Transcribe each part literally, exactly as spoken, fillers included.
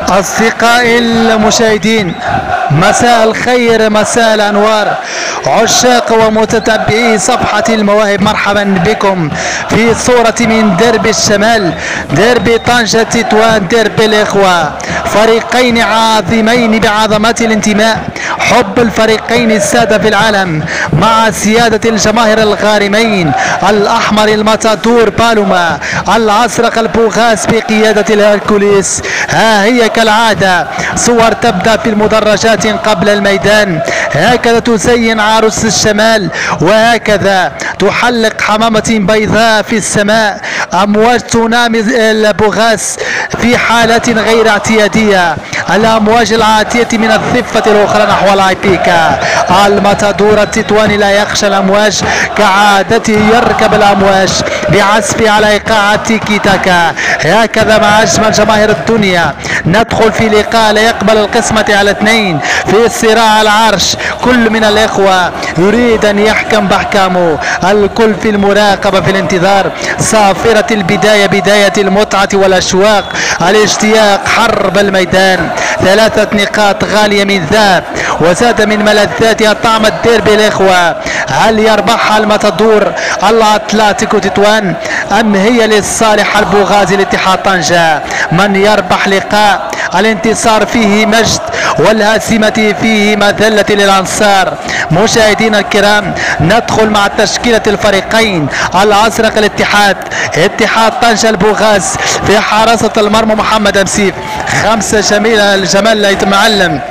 أصدقائي المشاهدين، مساء الخير، مساء الأنوار، عشاق ومتتبعي صفحة المواهب، مرحبا بكم في صورة من درب الشمال، درب طنجة تطوان، درب الإخوة، فريقين عظيمين بعظمة الانتماء، حب الفريقين السادة في العالم مع سيادة الجماهير الغارمين، الأحمر الماتادور بالوما، الأزرق البوغاس بقيادة الهركوليس. ها هي كالعادة صور تبدأ في المدرجات قبل الميدان، هكذا تزين عروس الشمال، وهكذا تحلق حمامة بيضاء في السماء، أمواج تنامي البوغاس في حالة غير اعتيادية، الأمواج العاتية من الضفة الأخرى نحو الأيبيكا. الماتادور التطواني لا يخشى الأمواج، كعادته يركب الأمواج بعزف على إيقاع تيكي تاكا. هكذا مع أجمل جماهير الدنيا ندخل في لقاء لا يقبل القسمة على اثنين في صراع على العرش. كل من الإخوة يريد أن يحكم بأحكامه، الكل في المراقبة، في الانتظار. صافرة البداية، بداية المتعة والأشواق، الاشتياق، حرب الميدان. ثلاثة نقاط غالية من ذهب وزاد من ملذاتها طعم الديربي. الإخوة، هل يربحها الماتادور الأتلتيكو تطوان أم هي للصالح البوغازي الاتحاد طنجة؟ من يربح لقاء الانتصار فيه مجد والهزيمة فيه مذلة للأنصار. مشاهدينا الكرام، ندخل مع تشكيلة الفريقين. الأزرق الاتحاد، اتحاد طنجة البوغاز في حراسة المرمى محمد أمسيف، خمسة جميلة الجمال يتمعلم،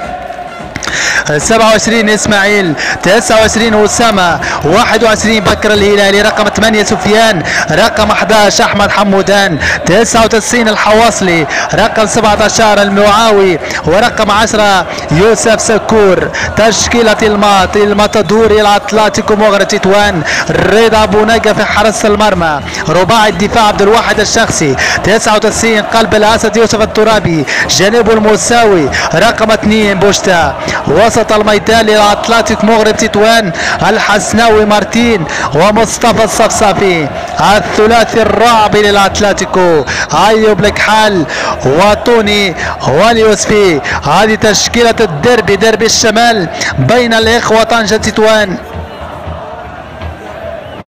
سبعة وعشرين اسماعيل، تسعة وعشرين اسامه، واحد وعشرين بكر الهلالي، رقم ثمانية سفيان، رقم أحد عشر احمد حمودان، تسعة وتسعين الحواصلي، رقم سبعة عشر المعاوي، ورقم عشرة يوسف سكور. تشكيلة المات الماتادور الاتلتيكو مغرب تطوان، رضا بوناقة في حراسة المرمى، رباعي الدفاع عبد الواحد الشخصي، تسعة وتسعين قلب الاسد يوسف الترابي، جنوب المساوي، رقم اثنين بوشتا. وسط الميدان للاتلتيك مغرب تطوان، الحسناوي مارتين ومصطفى الصفصافي. الثلاثي الرعب للاتلتيكو، ايوب الكحال وطوني واليوسفي. هذه تشكيلة الدربي، دربي الشمال بين الاخوة طنجة تطوان